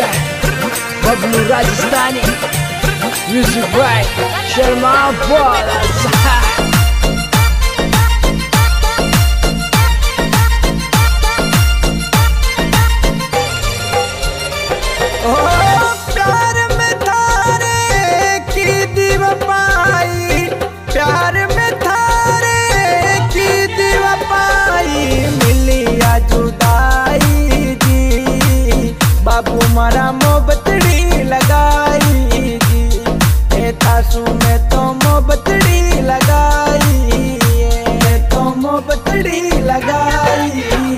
Bablu Rajasthani music by Sharma बॉलर्स। बाबू मारा मोहब्बतड़ी लगाई जी, ए तासू में तो मोहब्बतड़ी लगाई, ए तो मोहब्बतड़ी लगाई।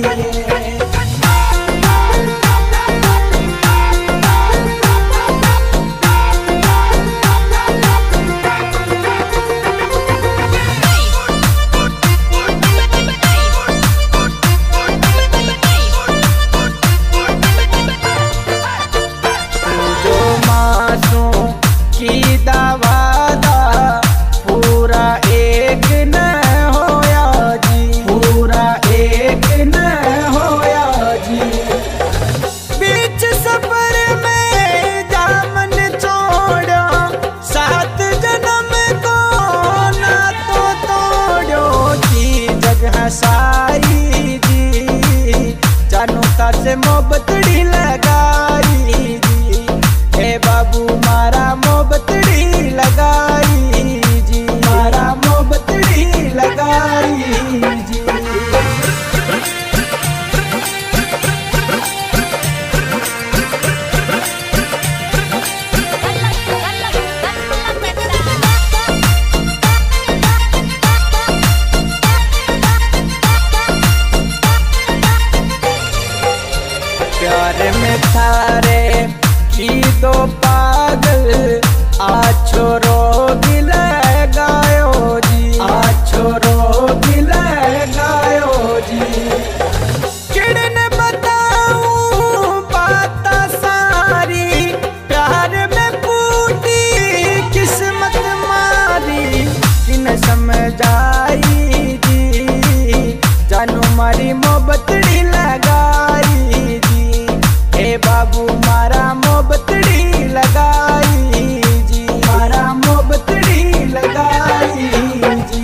की दावादा पूरा एक न होया जी, पूरा एक न होया जी। बीच सफर में जामन छोड़ो, 7 जन्म को ना तो तोड़ो जी। जग हसाई जी, जानू का से मोहब्बतड़ी लगाई जी, ए बाबू मारा मोहब्बतड़ी लगाई जी, मारा मोहब्बतड़ी लगाई जी। प्यार में थारे की दो पागल आछो रोग लगायो जी, आछो रोग लगायो जी। किड़न बताऊं बात सारी, प्यार में फूटी किस्मत मारी, किन समझाई जी, जानू मारी मोहब्बतड़ी लगाई जी, ए बाबू मारा मोहब्बतड़ी लगाई जी, मारा मोहब्बतड़ी लगाई जी।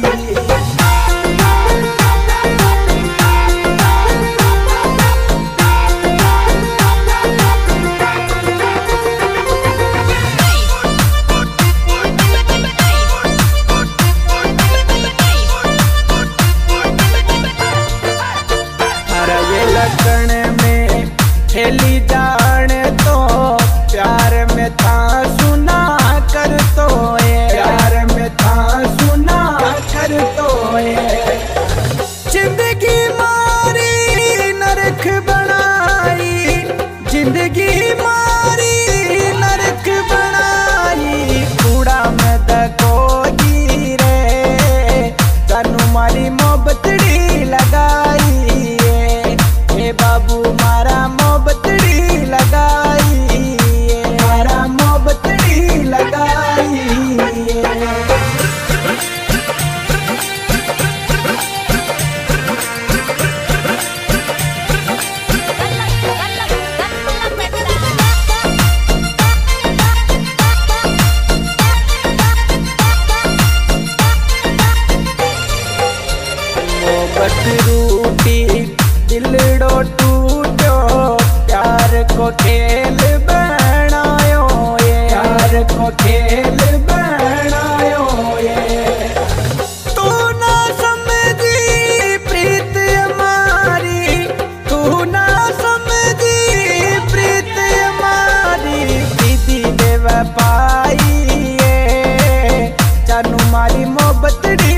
अरे ये लगन में खेली जान तो प्यार में था सुना कर तो ये, प्यार में था सुना कर तो ये। जिंदगी मारी नरक बनाई, जिंदगी मारी नरक बनाई, कूड़ा में दकोगी रे, जानू मारी मोहब्बतड़ी लगाई, ए बाबू मारा मोहब्बतड़ी लगाई, मारा मोहब्बतड़ी लगाई। मोहब्बत रूठी दिलड़ो टूटो, प्यार को खेल बनायो ये, प्यार को खेल बनायो ये। तू ना समझी प्रीत हमारी, तू ना समझी प्रीत हमारी, दीदी बेवफाई ये, जानू मारी मोहब्बतड़ी